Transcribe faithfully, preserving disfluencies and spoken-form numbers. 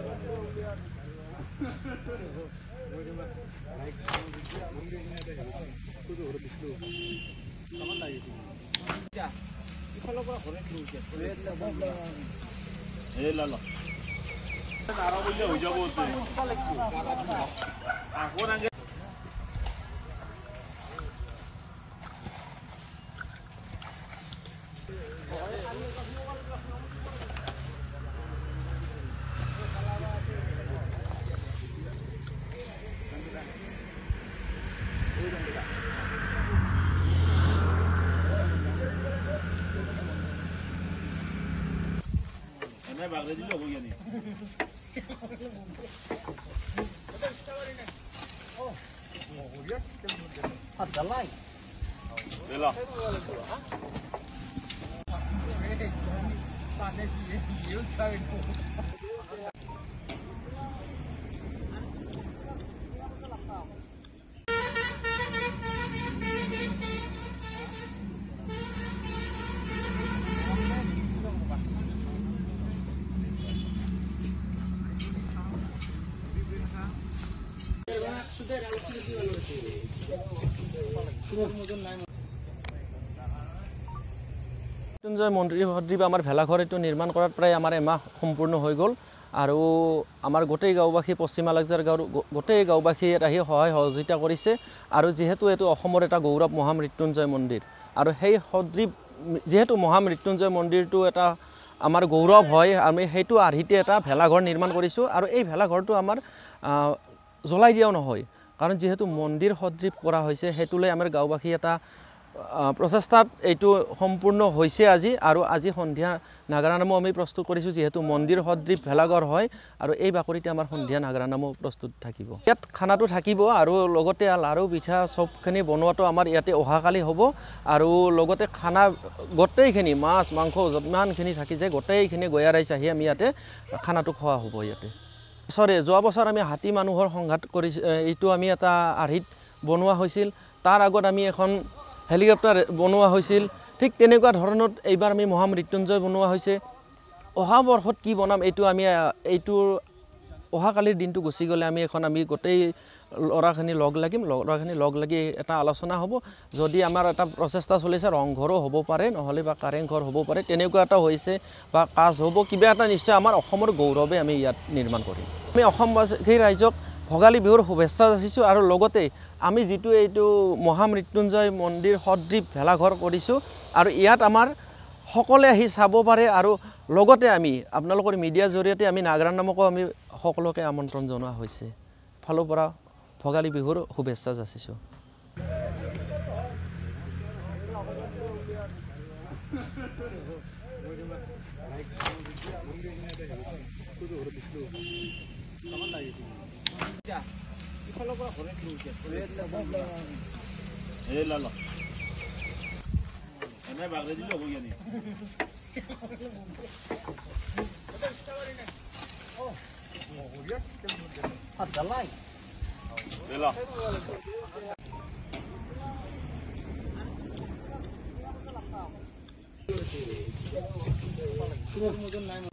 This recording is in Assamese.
मैं भाग रही हो गया नहीं हां दलाई ले लो पाने की ये ये মৃত্যুঞ্জয় মন্দিৰ সদৃপ আমাৰ ভেলাঘৰ এইটো নিৰ্মাণ কৰাৰ প্ৰায় আমাৰ এমাহ সম্পূৰ্ণ হৈ গ'ল আৰু আমাৰ গোটেই গাঁওবাসী পশ্চিম আলাকজাৰ গাঁৱৰ গোটেই গাঁওবাসীয়ে আহি সহায় সহযোগিতা কৰিছে আৰু যিহেতু এইটো অসমৰ এটা গৌৰৱ মহামৃত্যুঞ্জয় মন্দিৰ আৰু সেই সদৃপ যেহেতু মহামৃত্যুঞ্জয় মন্দিৰটো এটা আমাৰ গৌৰৱ হয় আমি সেইটো আৰ্হিতে এটা ভেলাঘৰ নিৰ্মাণ কৰিছোঁ আৰু এই ভেলাঘৰটো আমাৰ জ্বলাই দিয়াও নহয় কাৰণ যেহেতু মন্দিৰ সদৃপ কৰা হৈছে হেতুলৈ আমাৰ গাঁওবাসী এটা প্ৰচেষ্টাত এইটো সম্পূৰ্ণ হৈছে আজি আৰু আজি সন্ধিয়া নাগাৰানামো আমি প্ৰস্তুত কৰিছোঁ যেহেতু মন্দিৰ সদৃপ ভেলাঘৰ হয় আৰু এই বাকৰিতে আমাৰ সন্ধিয়া নাগাৰানামো প্ৰস্তুত থাকিব ইয়াত খানাটো থাকিব আৰু লগতে লাৰু পিঠা সবখিনি বনোৱাটো আমাৰ ইয়াতে অহাকালি হ'ব আৰু লগতে খানা গোটেইখিনি মাছ মাংস যিমানখিনি থাকি যায় গোটেইখিনি গয়া ৰাইজ আহি আমি ইয়াতে খানাটো খোৱা হ'ব ইয়াতে বছৰে যোৱা বছৰ আমি হাতী মানুহৰ সংঘাত কৰি এইটো আমি এটা আৰ্হিত বনোৱা হৈছিল তাৰ আগত আমি এখন হেলিকপ্টাৰ বনোৱা হৈছিল ঠিক তেনেকুৱা ধৰণত এইবাৰ আমি মহামৃত্যুঞ্জয় বনোৱা হৈছে অহা বৰ্ষত কি বনাম এইটো আমি এইটোৰ অহাকালিৰ দিনটো গুচি গ'লে আমি এখন আমি গোটেই ল'ৰাখিনি লগ লাগিম ল'ৰাখিনি লগ লাগি এটা আলোচনা হ'ব যদি আমাৰ এটা প্ৰচেষ্টা চলিছে ৰংঘৰো হ'ব পাৰে নহ'লে বা কাৰেংঘৰ হ'ব পাৰে তেনেকুৱা এটা হৈছে বা কাজ হ'ব কিবা এটা নিশ্চয় আমাৰ অসমৰ গৌৰৱে আমি ইয়াত নিৰ্মাণ কৰিম আমি অসমবাসী ৰাইজক ভোগালী বিহুৰ শুভেচ্ছা যাচিছোঁ আৰু লগতে আমি যিটো এইটো মহামৃত্যুঞ্জয় মন্দিৰ সদৃপ ভেলাঘৰ কৰিছোঁ আৰু ইয়াত আমাৰ সকলোৱে আহি চাব পাৰে আৰু লগতে আমি আপোনালোকৰ মিডিয়াৰ জৰিয়তে আমি নাগাৰানামকো আমি সকলোকে আমন্ত্ৰণ জনোৱা হৈছে ফালৰ পৰা ভোগালী বিহুৰ শুভেচ্ছা যাচিছোঁ ए ला ला मैं भाग रही हो गया नहीं हां दलाई ले लो